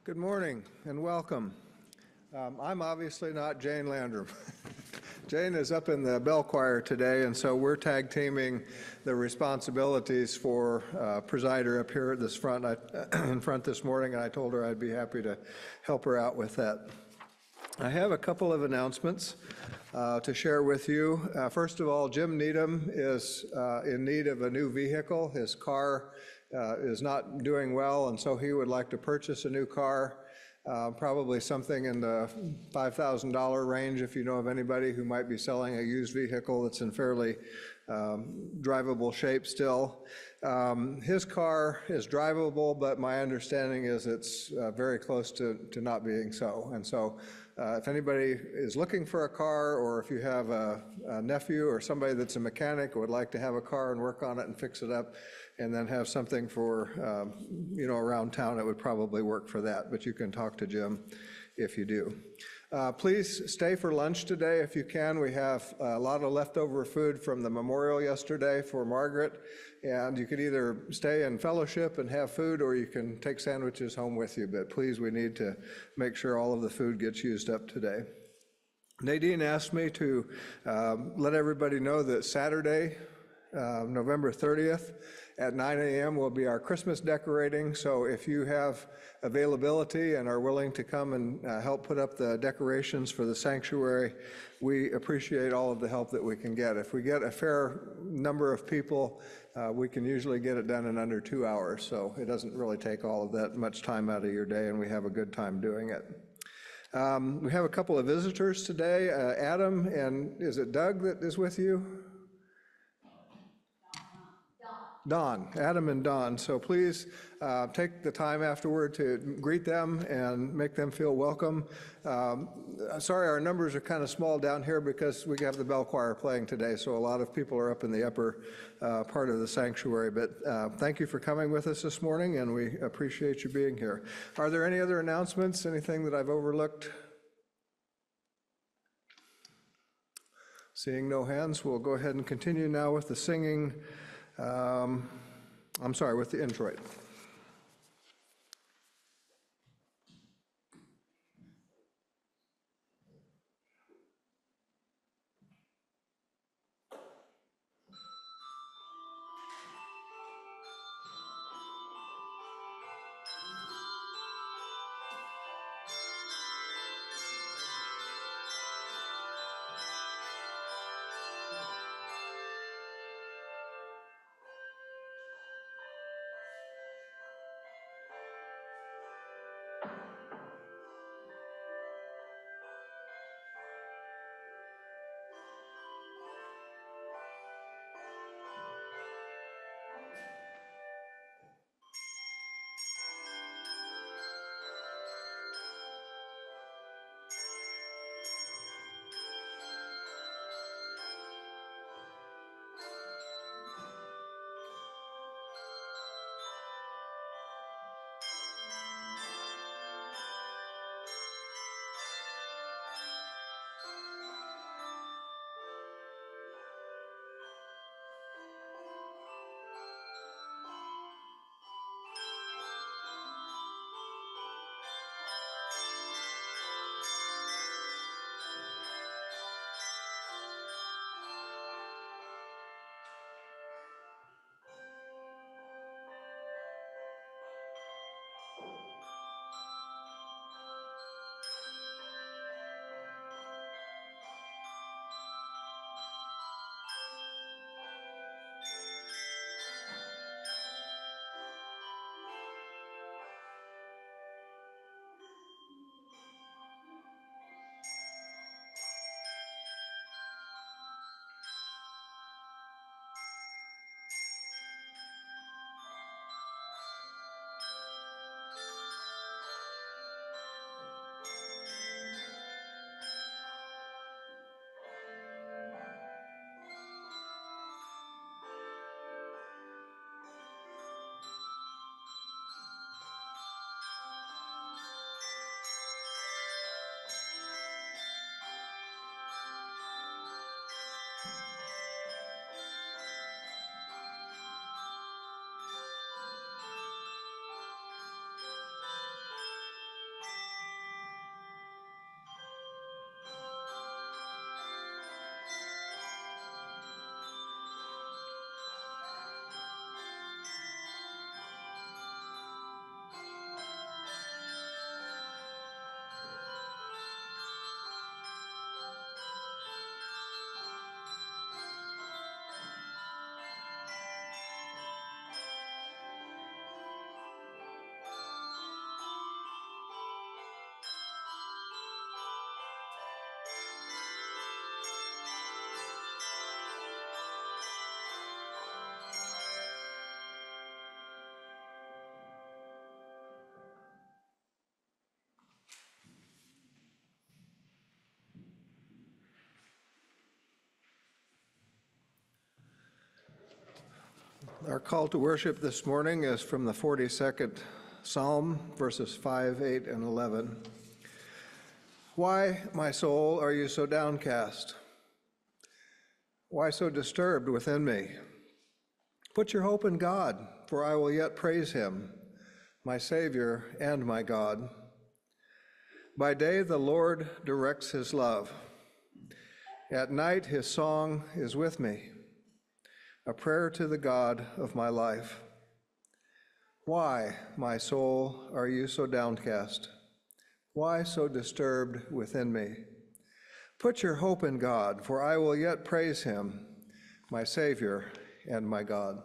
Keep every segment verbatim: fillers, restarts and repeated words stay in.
Good morning and welcome. Um, I'm obviously not Jane Landrum. Jane is up in the bell choir today, and so we're tag teaming the responsibilities for uh, presider up here at this front, I, in front this morning, and I told her I'd be happy to help her out with that. I have a couple of announcements uh, to share with you. Uh, first of all, Jim Needham is uh, in need of a new vehicle. His car uh, is not doing well, and so he would like to purchase a new car. Uh, probably something in the five thousand dollar range if you know of anybody who might be selling a used vehicle that's in fairly um, drivable shape still. Um, his car is drivable, but my understanding is it's uh, very close to, to not being so. And so uh, if anybody is looking for a car, or if you have a, a nephew or somebody that's a mechanic who would like to have a car and work on it and fix it up, and then have something for, um, you know, around town, it would probably work for that, but you can talk to Jim if you do. Uh, please stay for lunch today if you can. We have a lot of leftover food from the memorial yesterday for Margaret, and you could either stay and fellowship and have food, or you can take sandwiches home with you, but please, we need to make sure all of the food gets used up today. Nadine asked me to uh, let everybody know that Saturday, uh, November thirtieth, at nine A M will be our Christmas decorating, so if you have availability and are willing to come and uh, help put up the decorations for the sanctuary, we appreciate all of the help that we can get. If we get a fair number of people, uh, we can usually get it done in under two hours, so it doesn't really take all of that much time out of your day, and we have a good time doing it. Um, we have a couple of visitors today, uh, Adam and is it Doug that is with you? Don, Adam and Don. So please uh, take the time afterward to greet them and make them feel welcome. Um, sorry, our numbers are kind of small down here because we have the bell choir playing today, so a lot of people are up in the upper uh, part of the sanctuary. But uh, thank you for coming with us this morning, and we appreciate you being here. Are there any other announcements, anything that I've overlooked? Seeing no hands, we'll go ahead and continue now with the singing. Um, I'm sorry, with the introit. Our call to worship this morning is from the forty-second Psalm, verses five, eight, and eleven. Why, my soul, are you so downcast? Why so disturbed within me? Put your hope in God, for I will yet praise him, my Savior and my God. By day the Lord directs his love. At night his song is with me, a prayer to the God of my life. Why, my soul, are you so downcast? Why so disturbed within me? Put your hope in God, for I will yet praise him, my Savior and my God.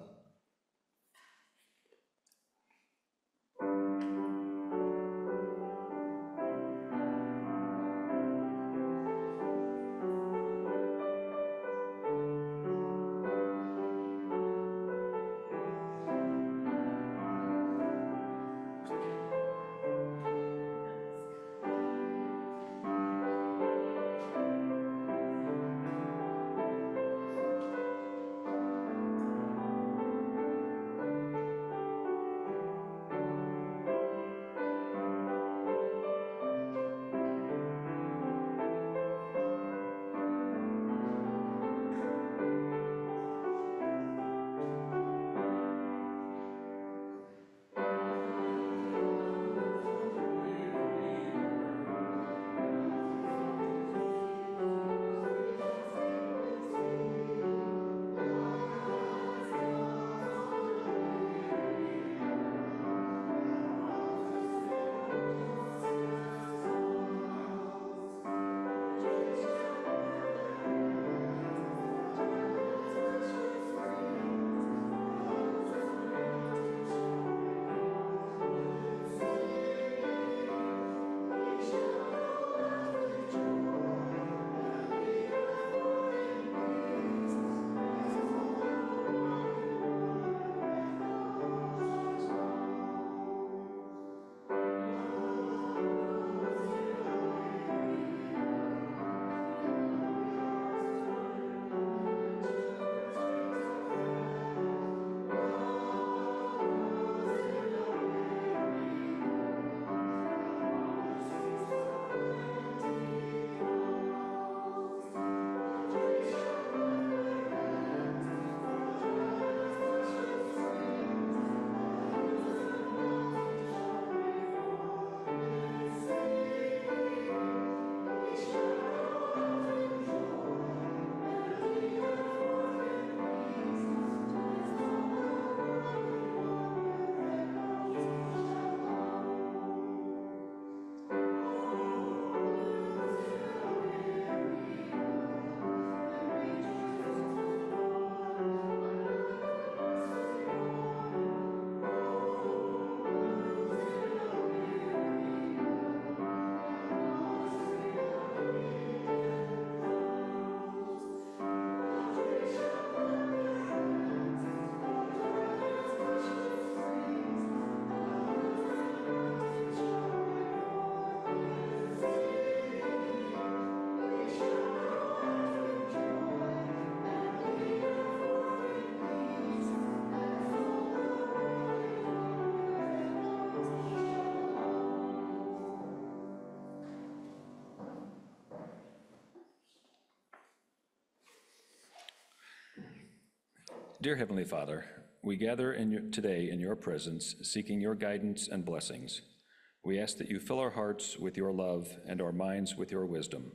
Dear Heavenly Father, we gather in your, today in your presence, seeking your guidance and blessings. We ask that you fill our hearts with your love and our minds with your wisdom.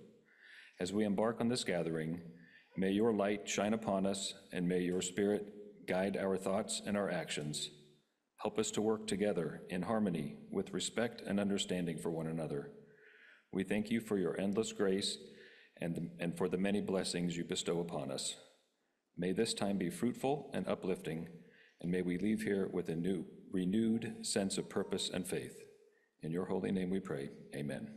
As we embark on this gathering, may your light shine upon us, and may your Spirit guide our thoughts and our actions. Help us to work together in harmony with respect and understanding for one another. We thank you for your endless grace and, the, and for the many blessings you bestow upon us. May this time be fruitful and uplifting, and may we leave here with a new, renewed sense of purpose and faith. In your holy name we pray, amen.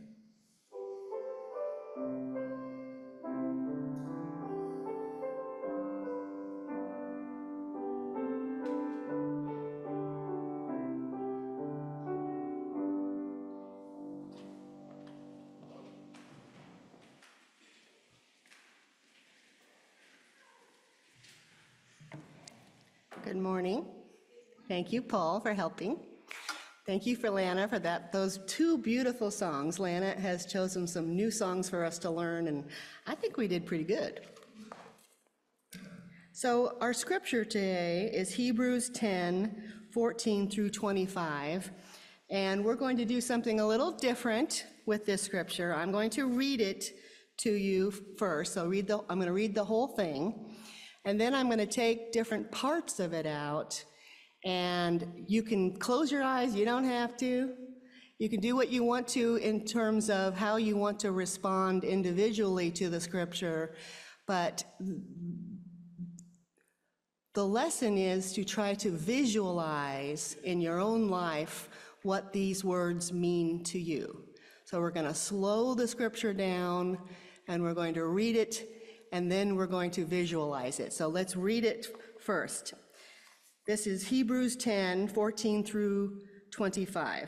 Good morning. Thank you, Paul, for helping. Thank you for Lana for that. Those two beautiful songs. Lana has chosen some new songs for us to learn, and I think we did pretty good. So our scripture today is Hebrews ten, fourteen through twenty-five, and we're going to do something a little different with this scripture. I'm going to read it to you first. So read the, I'm going to read the whole thing, and then I'm going to take different parts of it out, and you can close your eyes, you don't have to. You can do what you want to in terms of how you want to respond individually to the scripture, but the lesson is to try to visualize in your own life what these words mean to you. So we're going to slow the scripture down, and we're going to read it, and then we're going to visualize it. So let's read it first. This is Hebrews ten, fourteen through twenty-five.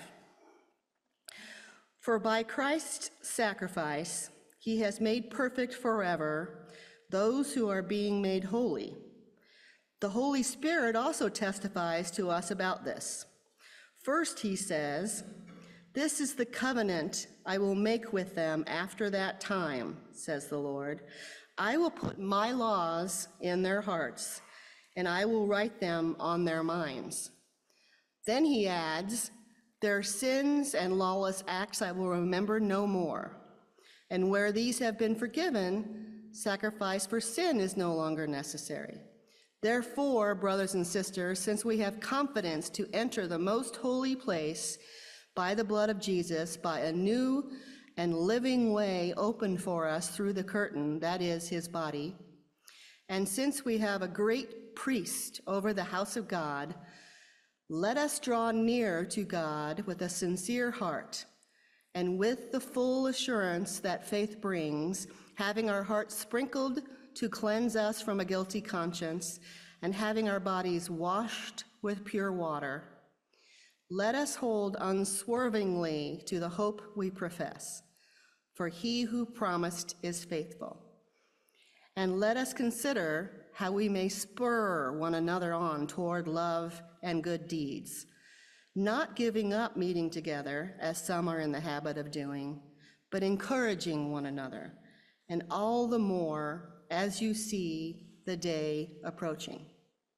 For by Christ's sacrifice, he has made perfect forever those who are being made holy. The Holy Spirit also testifies to us about this. First, he says, "This is the covenant I will make with them after that time, says the Lord. I will put my laws in their hearts, and I will write them on their minds." Then he adds, "Their sins and lawless acts I will remember no more. And where these have been forgiven, sacrifice for sin is no longer necessary. Therefore, brothers and sisters, since we have confidence to enter the most holy place by the blood of Jesus, by a new and living way opened for us through the curtain, that is, his body, and since we have a great priest over the house of God, let us draw near to God with a sincere heart and with the full assurance that faith brings, having our hearts sprinkled to cleanse us from a guilty conscience, and having our bodies washed with pure water. Let us hold unswervingly to the hope we profess, for he who promised is faithful. And let us consider how we may spur one another on toward love and good deeds, not giving up meeting together, as some are in the habit of doing, but encouraging one another, and all the more as you see the day approaching.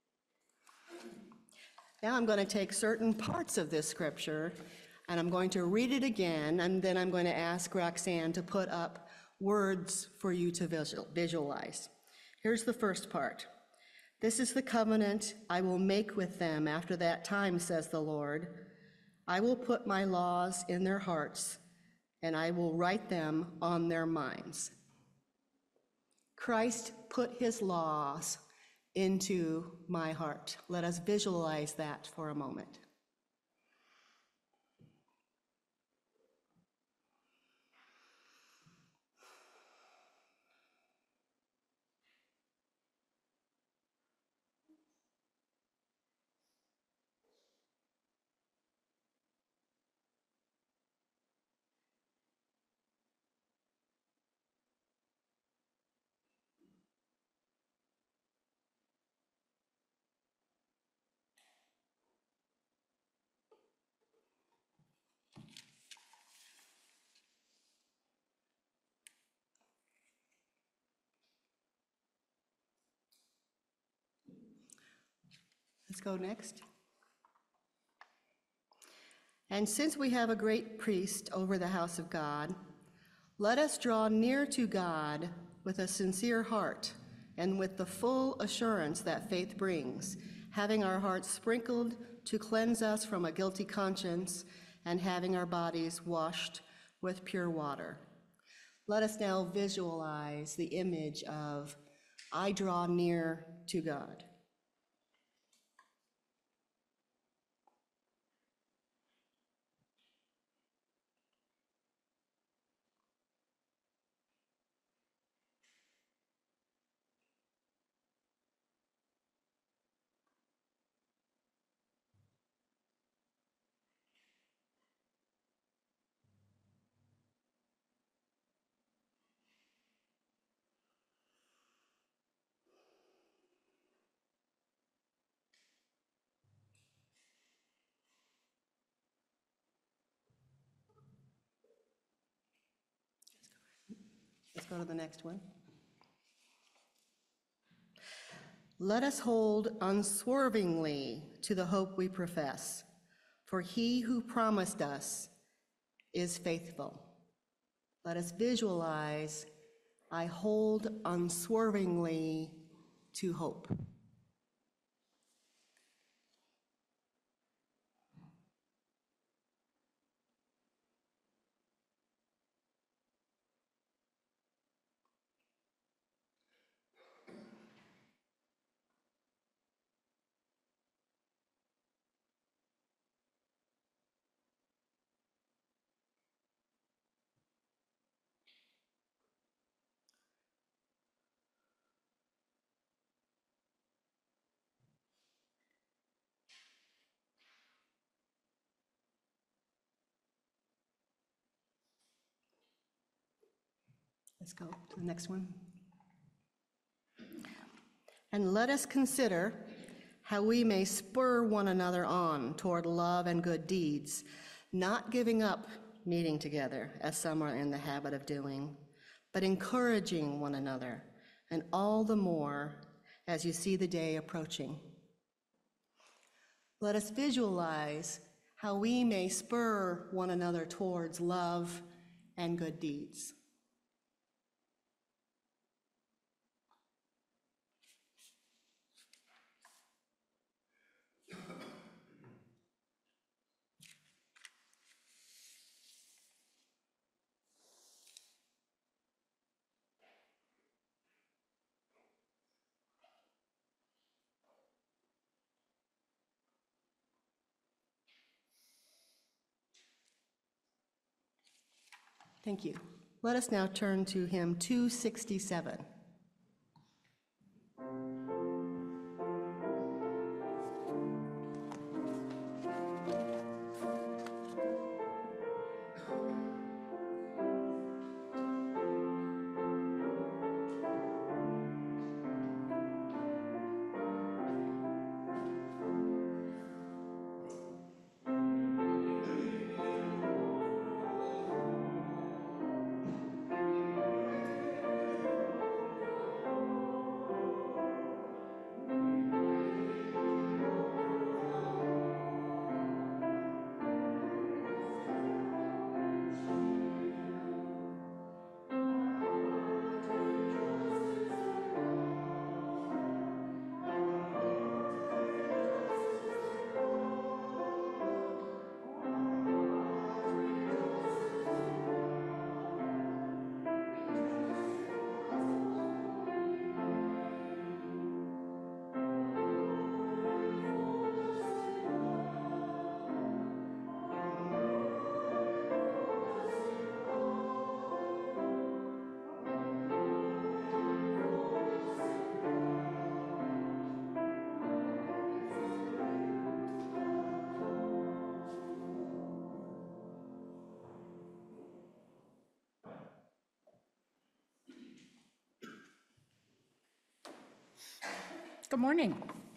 Now I'm going to take certain parts of this scripture, and I'm going to read it again, and then I'm going to ask Roxanne to put up words for you to visual, visualize. Here's the first part. This is the covenant I will make with them after that time, says the Lord. I will put my laws in their hearts, and I will write them on their minds. Christ put his laws into my heart. Let us visualize that for a moment. Let's go next. And since we have a great priest over the house of God, let us draw near to God with a sincere heart and with the full assurance that faith brings, having our hearts sprinkled to cleanse us from a guilty conscience and having our bodies washed with pure water. Let us now visualize the image of I draw near to God. go to the next one. Let us hold unswervingly to the hope we profess, for he who promised us is faithful. Let us visualize, I hold unswervingly to hope. Let's go to the next one. And let us consider how we may spur one another on toward love and good deeds, not giving up meeting together, as some are in the habit of doing, but encouraging one another, and all the more as you see the day approaching. Let us visualize how we may spur one another towards love and good deeds. Thank you. Let us now turn to hymn two sixty-seven. Good morning.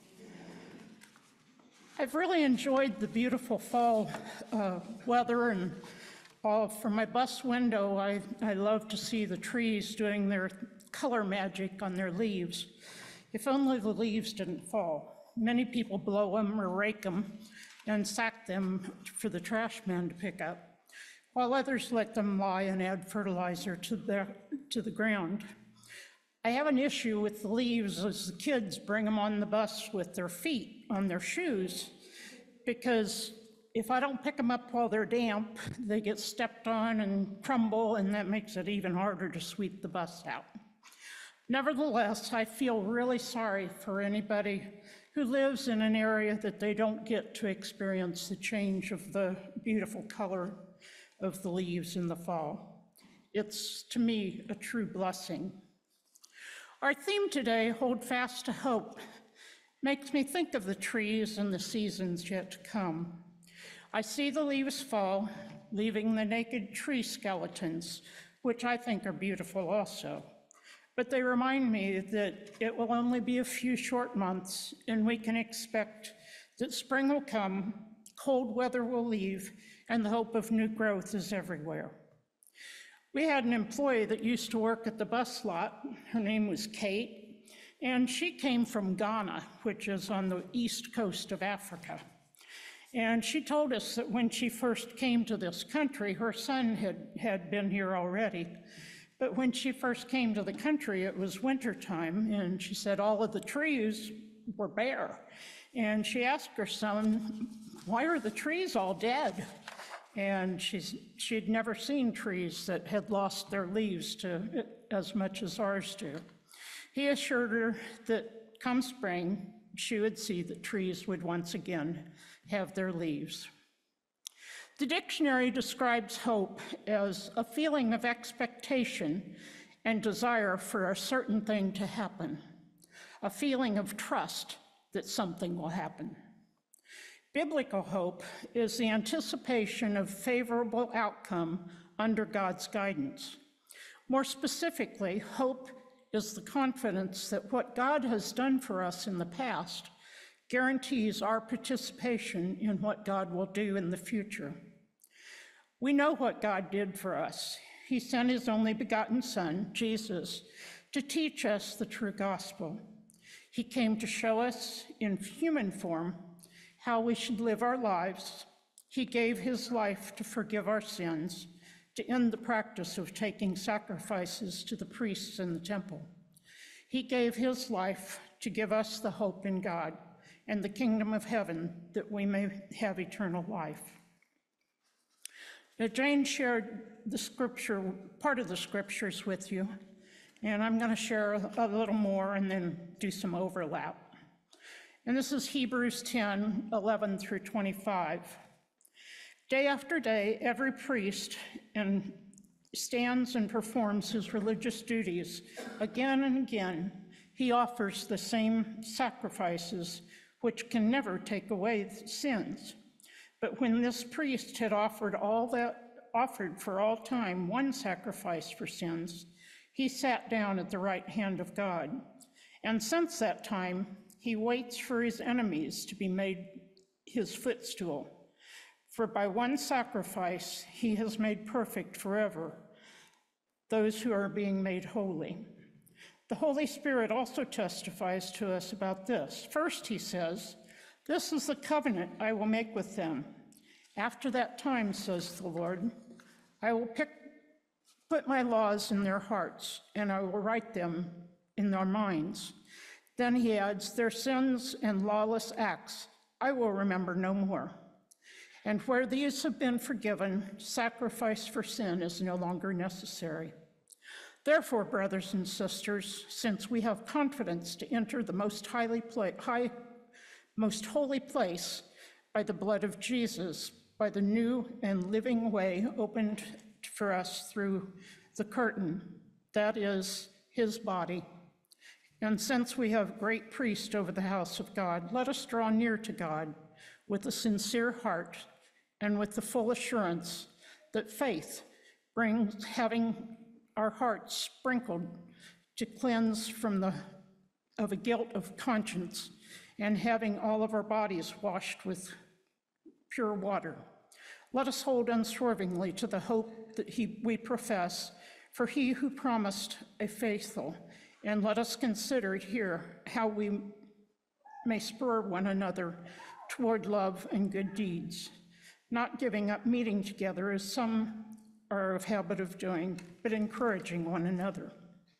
I've really enjoyed the beautiful fall uh, weather, and uh, from my bus window, I, I love to see the trees doing their color magic on their leaves. If only the leaves didn't fall. Many people blow them or rake them and sack them for the trash man to pick up, while others let them lie and add fertilizer to the, to the ground. I have an issue with the leaves as the kids bring them on the bus with their feet on their shoes, because if I don't pick them up while they're damp, they get stepped on and crumble, and that makes it even harder to sweep the bus out. Nevertheless, I feel really sorry for anybody who lives in an area that they don't get to experience the change of the beautiful color of the leaves in the fall. It's, to me, a true blessing. Our theme today, Hold Fast to Hope, makes me think of the trees and the seasons yet to come. I see the leaves fall, leaving the naked tree skeletons, which I think are beautiful also. But they remind me that it will only be a few short months, and we can expect that spring will come, cold weather will leave, and the hope of new growth is everywhere. We had an employee that used to work at the bus lot. Her name was Kate, and she came from Ghana, which is on the east coast of Africa. And she told us that when she first came to this country, her son had, had been here already. But when she first came to the country, it was wintertime, and she said all of the trees were bare. And she asked her son, why are the trees all dead? And she's, she'd never seen trees that had lost their leaves to as much as ours do. He assured her that come spring, she would see that trees would once again have their leaves. The dictionary describes hope as a feeling of expectation and desire for a certain thing to happen, a feeling of trust that something will happen. Biblical hope is the anticipation of favorable outcome under God's guidance. More specifically, hope is the confidence that what God has done for us in the past guarantees our participation in what God will do in the future. We know what God did for us. He sent his only begotten Son, Jesus, to teach us the true gospel. He came to show us in human form how we should live our lives. He gave his life to forgive our sins, to end the practice of taking sacrifices to the priests in the temple. He gave his life to give us the hope in God and the kingdom of heaven that we may have eternal life. Now, Jane shared the scripture, part of the scriptures with you, and I'm going to share a, a little more and then do some overlap. And this is Hebrews ten, eleven through twenty-five. Day after day, every priest and stands and performs his religious duties. Again and again, he offers the same sacrifices, which can never take away sins. But when this priest had offered all that, offered for all time one sacrifice for sins, he sat down at the right hand of God. And since that time, he waits for his enemies to be made his footstool. For by one sacrifice, he has made perfect forever those who are being made holy. The Holy Spirit also testifies to us about this. First, he says, "This is the covenant I will make with them. After that time, says the Lord, I will pick, put my laws in their hearts, and I will write them in their minds." Then he adds, "Their sins and lawless acts I will remember no more. And where these have been forgiven, sacrifice for sin is no longer necessary. Therefore, brothers and sisters, since we have confidence to enter the most highly pla- high, most holy place by the blood of Jesus, by the new and living way opened for us through the curtain, that is his body. And since we have great priest over the house of God, let us draw near to God with a sincere heart and with the full assurance that faith brings, having our hearts sprinkled to cleanse from the of a guilt of conscience, and having all of our bodies washed with pure water. Let us hold unswervingly to the hope that he, we profess, for he who promised a faithful. And let us consider here how we may spur one another toward love and good deeds, not giving up meeting together as some are of habit of doing, but encouraging one another.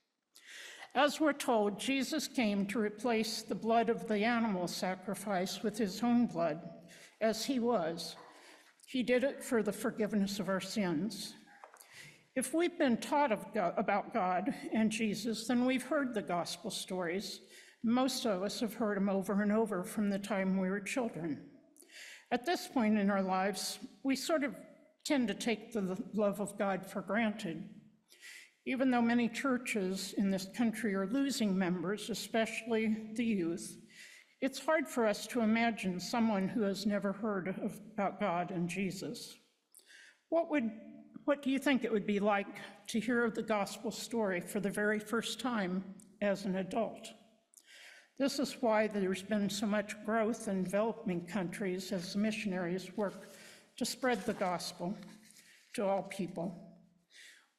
As we're told, Jesus came to replace the blood of the animal sacrifice with his own blood, as he was. He did it for the forgiveness of our sins. If we've been taught of God, about God and Jesus, then we've heard the gospel stories. Most of us have heard them over and over from the time we were children. At this point in our lives, we sort of tend to take the love of God for granted. Even though many churches in this country are losing members, especially the youth, it's hard for us to imagine someone who has never heard of, about God and Jesus. What would What do you think it would be like to hear the gospel story for the very first time as an adult? This is why there's been so much growth in developing countries as the missionaries work to spread the gospel to all people.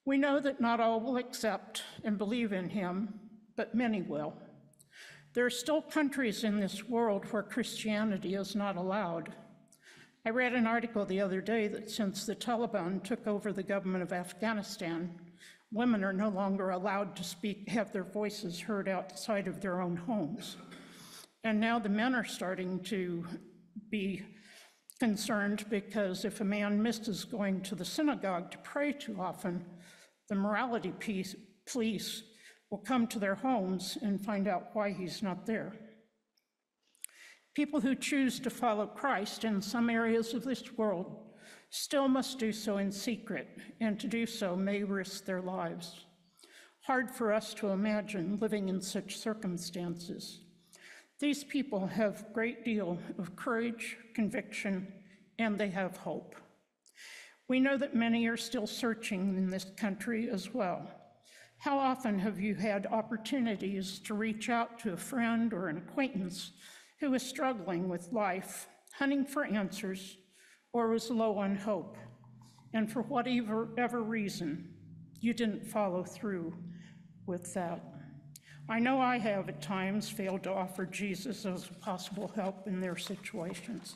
We know that not all will accept and believe in him, but many will. There are still countries in this world where Christianity is not allowed. I read an article the other day that since the Taliban took over the government of Afghanistan, women are no longer allowed to speak, have their voices heard outside of their own homes. And now the men are starting to be concerned because if a man misses going to the synagogue to pray too often, the morality piece, police will come to their homes and find out why he's not there. People who choose to follow Christ in some areas of this world still must do so in secret, and to do so may risk their lives. Hard for us to imagine living in such circumstances. These people have a great deal of courage, conviction, and they have hope. We know that many are still searching in this country as well. How often have you had opportunities to reach out to a friend or an acquaintance who is struggling with life, hunting for answers, or was low on hope, and for whatever ever reason, you didn't follow through with that? I know I have at times failed to offer Jesus as a possible help in their situations.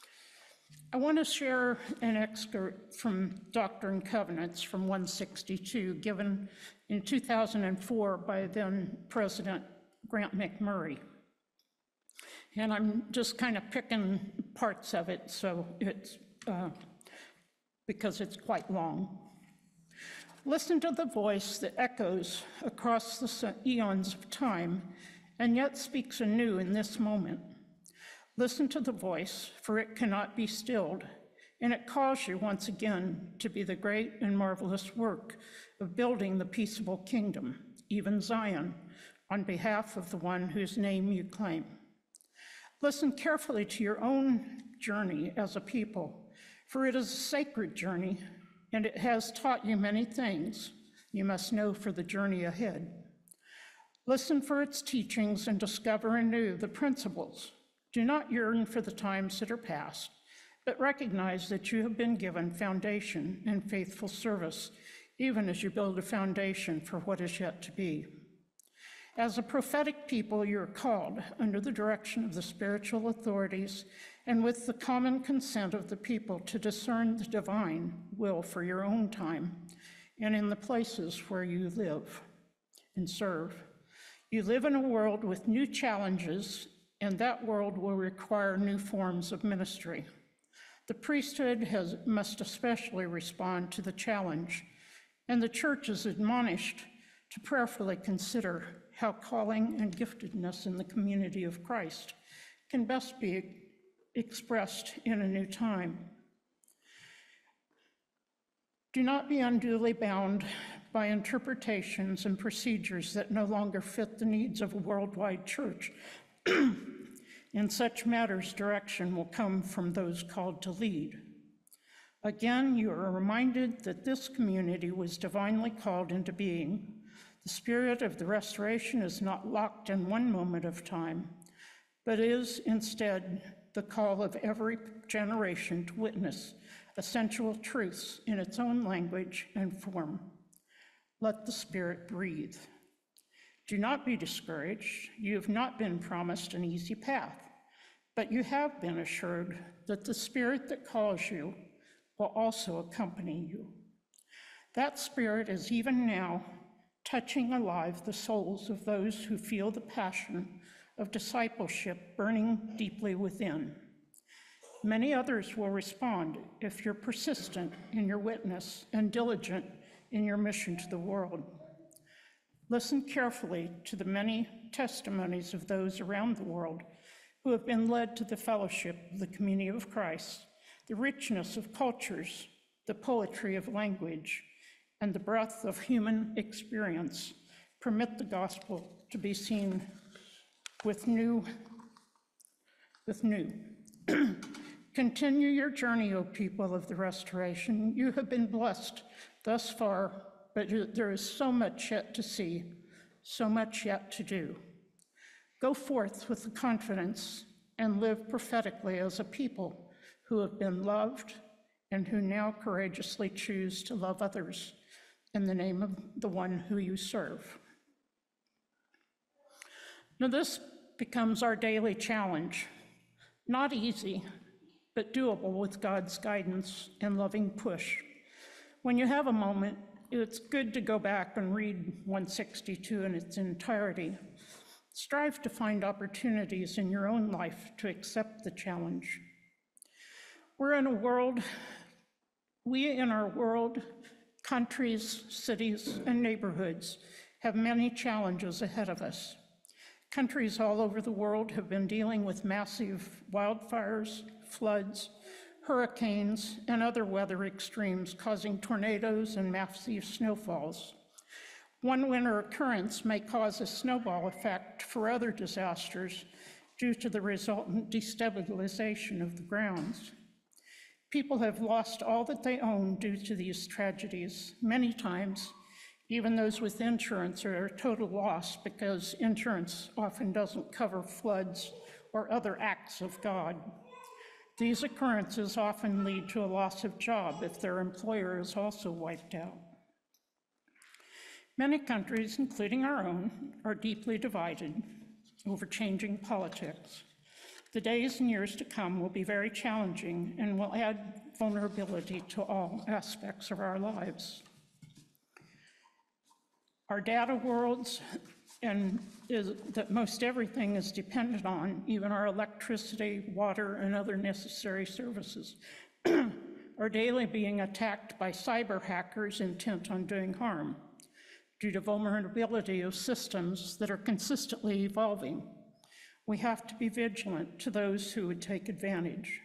I want to share an excerpt from Doctrine and Covenants from one sixty-two, given in two thousand four by then President Grant McMurray. And I'm just kind of picking parts of it, so it's, uh, because it's quite long. Listen to the voice that echoes across the eons of time and yet speaks anew in this moment. Listen to the voice, for it cannot be stilled, and it calls you once again to be the great and marvelous work of building the peaceable kingdom, even Zion, on behalf of the one whose name you claim. Listen carefully to your own journey as a people, for it is a sacred journey, and it has taught you many things you must know for the journey ahead. Listen for its teachings and discover anew the principles. Do not yearn for the times that are past, but recognize that you have been given foundation and faithful service, even as you build a foundation for what is yet to be. As a prophetic people, you are called under the direction of the spiritual authorities and with the common consent of the people to discern the divine will for your own time and in the places where you live and serve. You live in a world with new challenges, and that world will require new forms of ministry. The priesthood has, must especially respond to the challenge, and the church is admonished to prayerfully consider how calling and giftedness in the community of Christ can best be expressed in a new time. Do not be unduly bound by interpretations and procedures that no longer fit the needs of a worldwide church. In such matters, direction will come from those called to lead. Again, you are reminded that this community was divinely called into being. The spirit of the restoration is not locked in one moment of time, but is instead the call of every generation to witness essential truths in its own language and form. Let the Spirit breathe. Do not be discouraged. You have not been promised an easy path, but you have been assured that the Spirit that calls you will also accompany you. That Spirit is even now touching alive the souls of those who feel the passion of discipleship burning deeply within. Many others will respond if you're persistent in your witness and diligent in your mission to the world. Listen carefully to the many testimonies of those around the world who have been led to the fellowship of the community of Christ, the richness of cultures, the poetry of language, and the breadth of human experience. Permit the gospel to be seen with new, with new. Continue your journey, O people of the restoration. You have been blessed thus far, but there is so much yet to see, so much yet to do. Go forth with the confidence and live prophetically as a people who have been loved and who now courageously choose to love others in the name of the one who you serve. Now, this becomes our daily challenge. Not easy, but doable with God's guidance and loving push. When you have a moment, it's good to go back and read one sixty-two in its entirety. Strive to find opportunities in your own life to accept the challenge. We're in a world, we in our world, countries, cities, and neighborhoods have many challenges ahead of us. Countries all over the world have been dealing with massive wildfires, floods, hurricanes, and other weather extremes causing tornadoes and massive snowfalls. One winter occurrence may cause a snowball effect for other disasters due to the resultant destabilization of the grounds. People have lost all that they own due to these tragedies. Many times, even those with insurance are a total loss because insurance often doesn't cover floods or other acts of God. These occurrences often lead to a loss of job if their employer is also wiped out. Many countries, including our own, are deeply divided over changing politics. The days and years to come will be very challenging and will add vulnerability to all aspects of our lives. Our data worlds, and is that most everything is dependent on, even our electricity, water, and other necessary services, are daily being attacked by cyber hackers intent on doing harm due to vulnerability of systems that are consistently evolving. We have to be vigilant to those who would take advantage.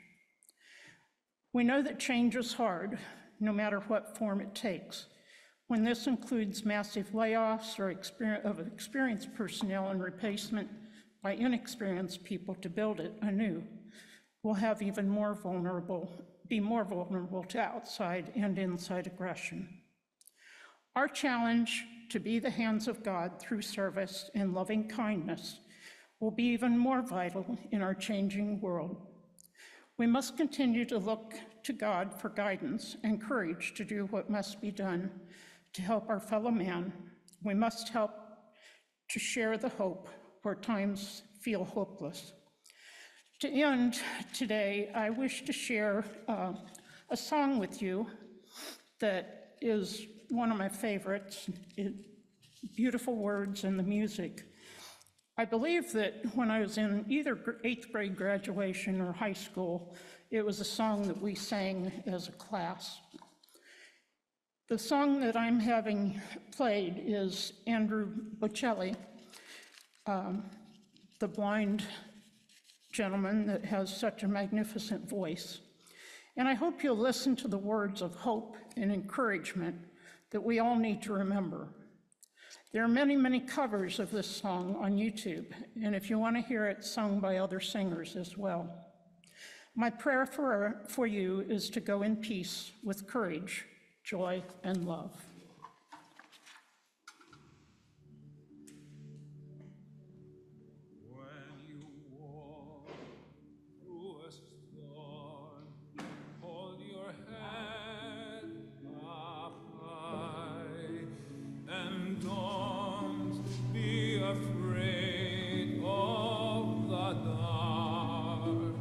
We know that change is hard, no matter what form it takes. When this includes massive layoffs or experience, of experienced personnel and replacement by inexperienced people to build it anew, we'll have even more vulnerable, be more vulnerable to outside and inside aggression. Our challenge to be the hands of God through service and loving kindness will be even more vital in our changing world. We must continue to look to God for guidance and courage to do what must be done to help our fellow man. We must help to share the hope where times feel hopeless. To end today, I wish to share uh, a song with you that is one of my favorites. It, beautiful words and the music. I believe that when I was in either eighth grade graduation or high school, it was a song that we sang as a class. The song that I'm having played is Andrew Bocelli, um, the blind gentleman that has such a magnificent voice. And I hope you'll listen to the words of hope and encouragement that we all need to remember. There are many, many covers of this song on YouTube, and if you want to hear it sung by other singers as well. My prayer for, for you is to go in peace with courage, joy, and love. When you walk through a storm, hold your head up high, and don't be afraid of the dark.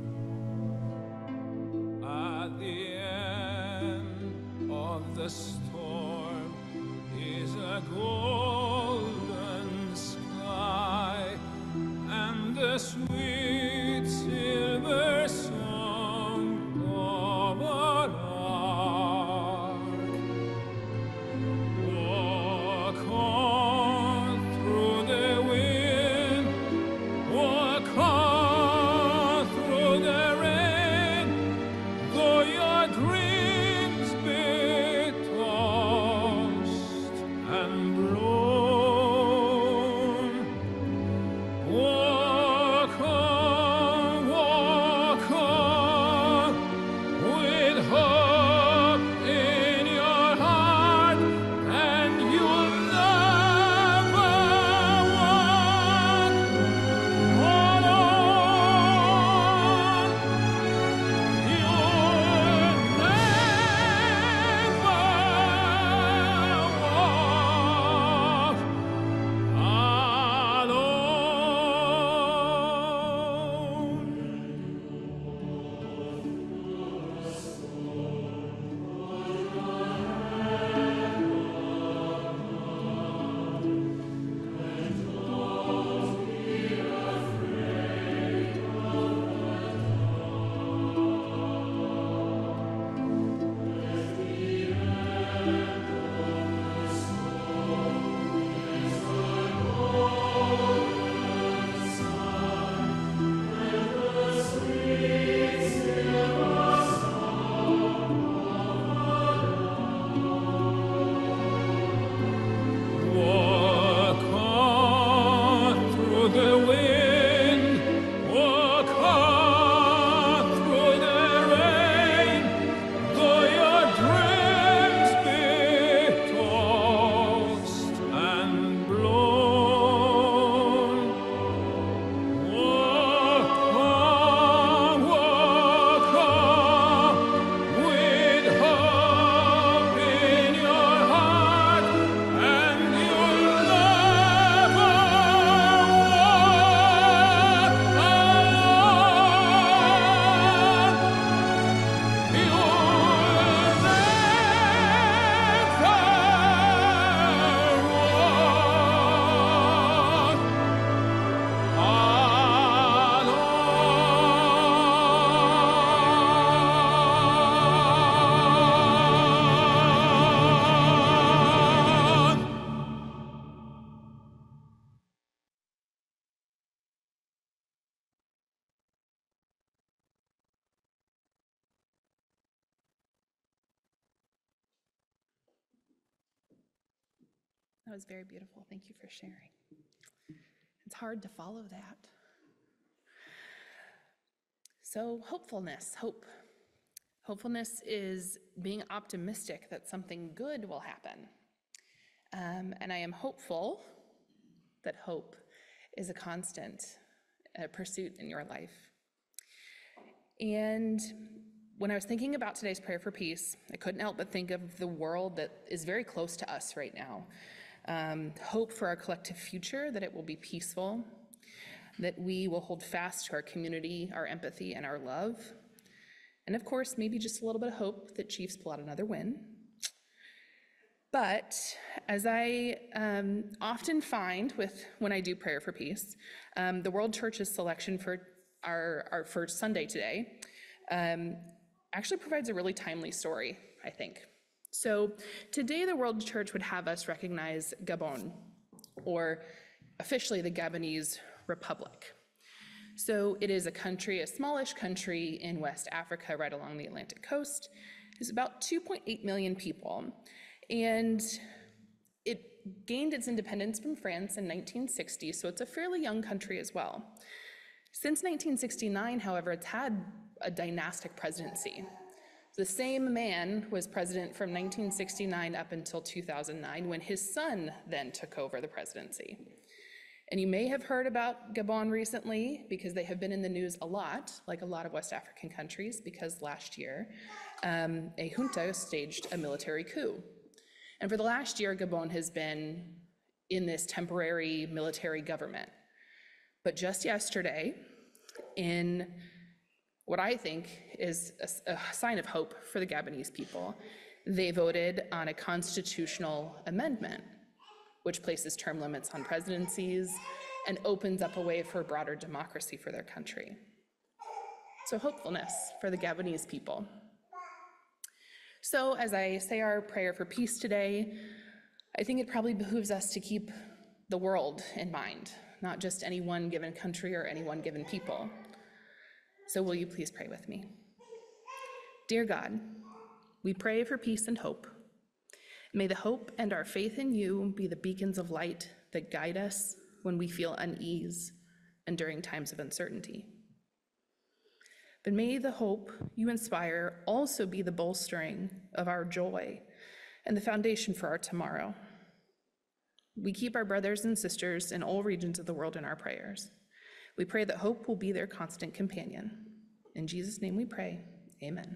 At the end of the storm is a golden sky and the sweet silver song of an ark. Walk on through the wind, walk on through the rain, though your dreams be tossed and blown. Walk on, walk on, with hope in your heart, and you'll never walk alone. You'll never walk alone. That was very beautiful. Thank you for sharing. It's hard to follow that. So hopefulness, hope. Hopefulness is being optimistic that something good will happen. Um, and I am hopeful that hope is a constant uh, pursuit in your life. And when I was thinking about today's prayer for peace, I couldn't help but think of the world that is very close to us right now. Um, hope for our collective future, that it will be peaceful, that we will hold fast to our community, our empathy, and our love. And of course, maybe just a little bit of hope that Chiefs pull out another win. But as I um, often find with when I do prayer for peace, um, the World Church's selection for our, our for Sunday today um, actually provides a really timely story, I think. So today the World Church would have us recognize Gabon, or officially the Gabonese Republic. So it is a country, a smallish country in West Africa, right along the Atlantic coast. It's about two point eight million people. And it gained its independence from France in nineteen sixty, so it's a fairly young country as well. Since nineteen sixty-nine, however, it's had a dynastic presidency. The same man was president from nineteen sixty-nine up until two thousand nine, when his son then took over the presidency. And you may have heard about Gabon recently because they have been in the news a lot, like a lot of West African countries, because last year um, a junta staged a military coup. And for the last year, Gabon has been in this temporary military government. But just yesterday, in what I think is a, a sign of hope for the Gabonese people, they voted on a constitutional amendment, which places term limits on presidencies and opens up a way for broader democracy for their country. So hopefulness for the Gabonese people. So as I say our prayer for peace today, I think it probably behooves us to keep the world in mind, not just any one given country or any one given people. So will you please pray with me? Dear God, we pray for peace and hope. May the hope and our faith in you be the beacons of light that guide us when we feel unease and during times of uncertainty. But may the hope you inspire also be the bolstering of our joy and the foundation for our tomorrow. We keep our brothers and sisters in all regions of the world in our prayers. We pray that hope will be their constant companion. In Jesus' name we pray, amen.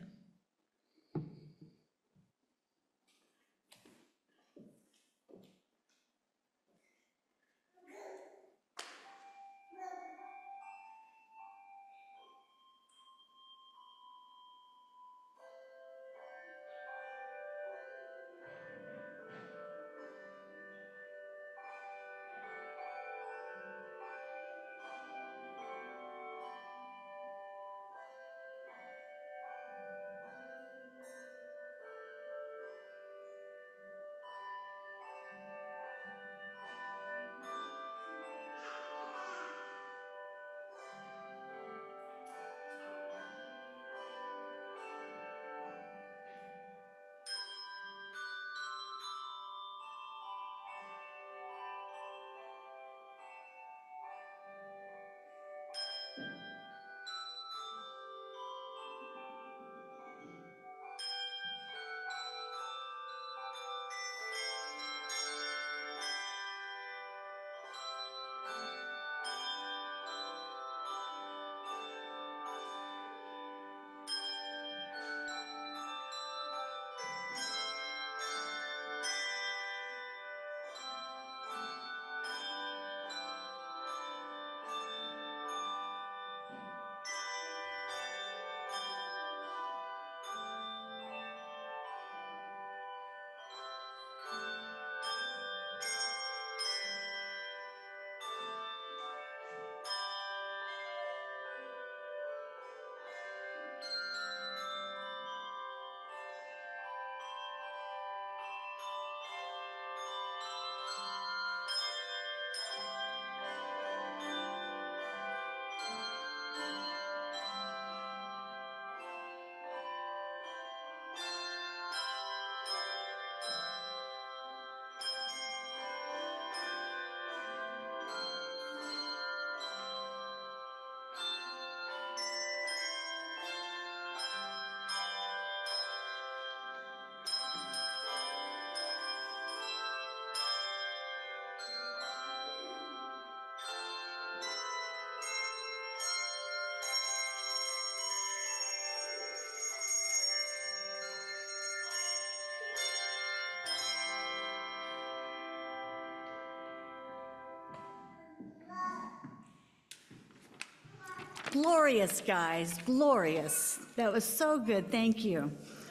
Glorious, guys, glorious. That was so good, thank you.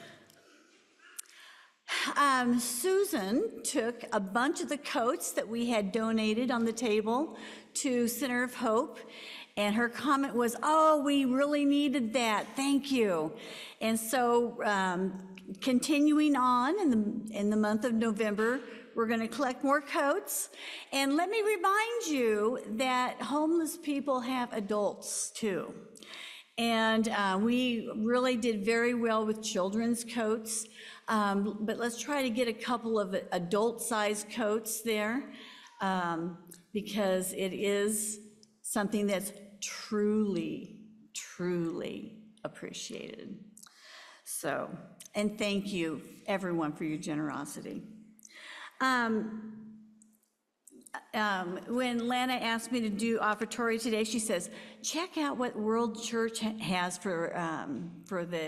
Um, Susan took a bunch of the coats that we had donated on the table to Center of Hope, and her comment was, oh, we really needed that, thank you. And so um, continuing on in the, in the month of November, we're going to collect more coats. And let me remind you that homeless people have adults too. And uh, we really did very well with children's coats. Um, but let's try to get a couple of adult-sized coats there um, because it is something that's truly, truly appreciated. So, and thank you, everyone, for your generosity. Um, um, when Lana asked me to do offertory today, she says, check out what World Church ha has for, um, for the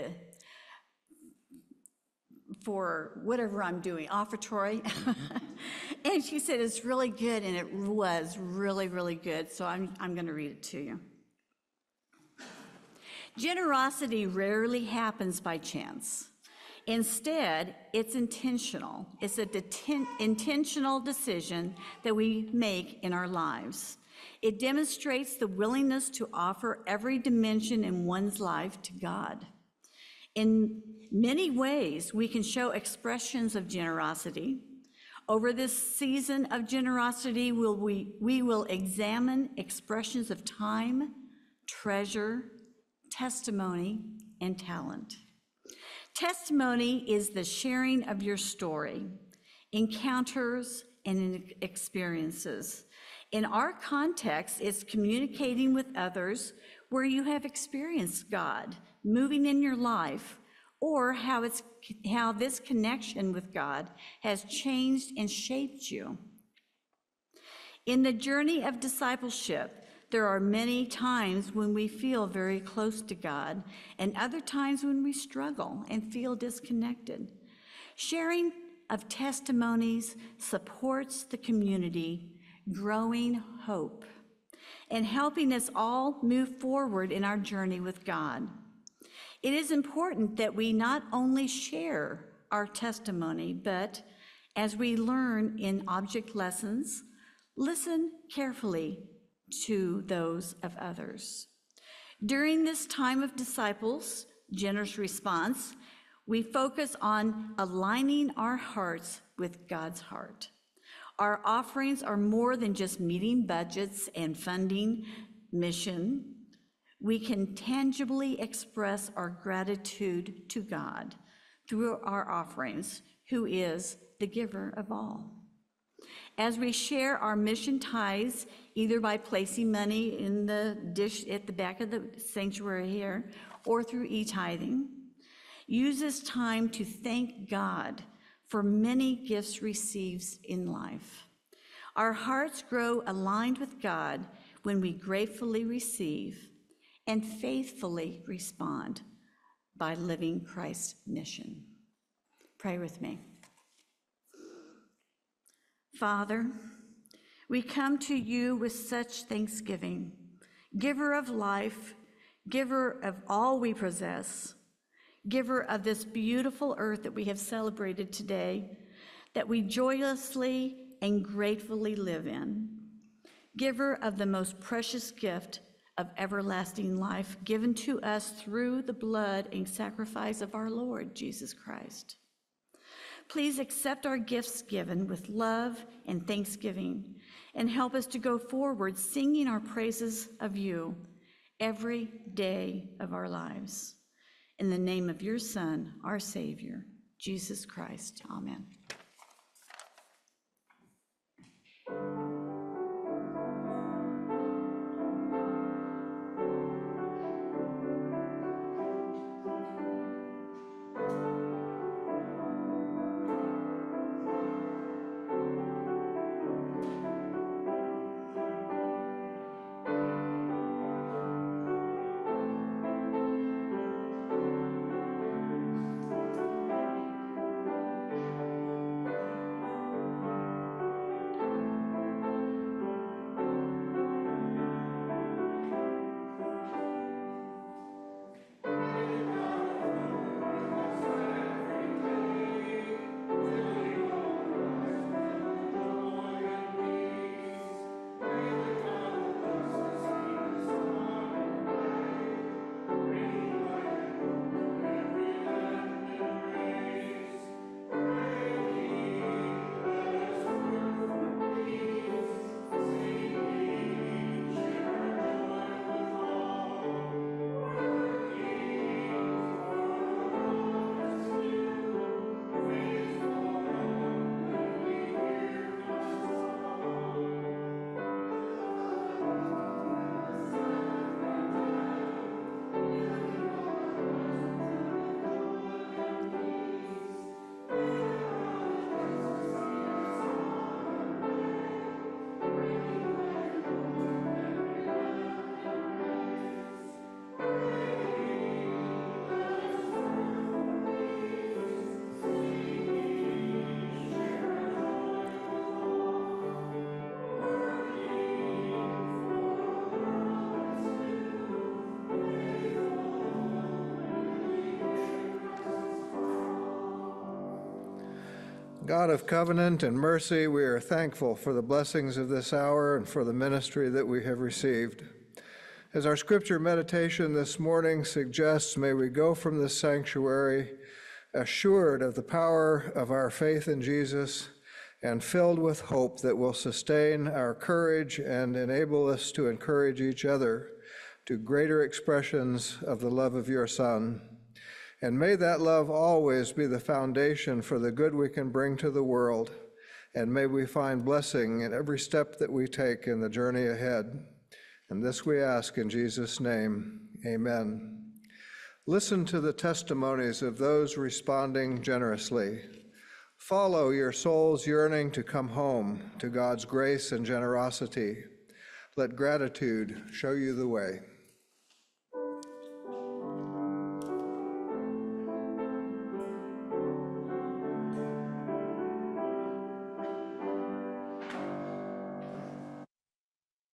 for whatever I'm doing, offertory. And she said, it's really good, and it was really, really good. So I'm, I'm gonna read it to you. Generosity rarely happens by chance. Instead, it's intentional. It's an intentional decision that we make in our lives. It demonstrates the willingness to offer every dimension in one's life to God. In many ways, we can show expressions of generosity. Over this season of generosity, we'll, we, we will examine expressions of time, treasure, testimony, and talent. Testimony is the sharing of your story, encounters, and experiences. In our context, it's communicating with others where you have experienced God moving in your life, or how it's how this connection with God has changed and shaped you. In the journey of discipleship, there are many times when we feel very close to God, and other times when we struggle and feel disconnected. Sharing of testimonies supports the community, growing hope, and helping us all move forward in our journey with God. It is important that we not only share our testimony, but as we learn in object lessons, listen carefully to those of others. During this time of disciples, generous response, we focus on aligning our hearts with God's heart. Our offerings are more than just meeting budgets and funding mission. We can tangibly express our gratitude to God through our offerings, who is the giver of all. As we share our mission tithes, either by placing money in the dish at the back of the sanctuary here, or through e-tithing, use this time to thank God for many gifts received in life. Our hearts grow aligned with God when we gratefully receive and faithfully respond by living Christ's mission. Pray with me. Father, we come to you with such thanksgiving, giver of life, giver of all we possess, giver of this beautiful earth that we have celebrated today, that we joyously and gratefully live in, giver of the most precious gift of everlasting life given to us through the blood and sacrifice of our Lord Jesus Christ. Please accept our gifts given with love and thanksgiving, and help us to go forward singing our praises of you every day of our lives. In the name of your Son, our Savior, Jesus Christ, amen. God of covenant and mercy, we are thankful for the blessings of this hour and for the ministry that we have received. As our scripture meditation this morning suggests, may we go from this sanctuary assured of the power of our faith in Jesus and filled with hope that will sustain our courage and enable us to encourage each other to greater expressions of the love of your Son. And may that love always be the foundation for the good we can bring to the world, and may we find blessing in every step that we take in the journey ahead. And this we ask in Jesus' name, amen. Listen to the testimonies of those responding generously. Follow your soul's yearning to come home to God's grace and generosity. Let gratitude show you the way.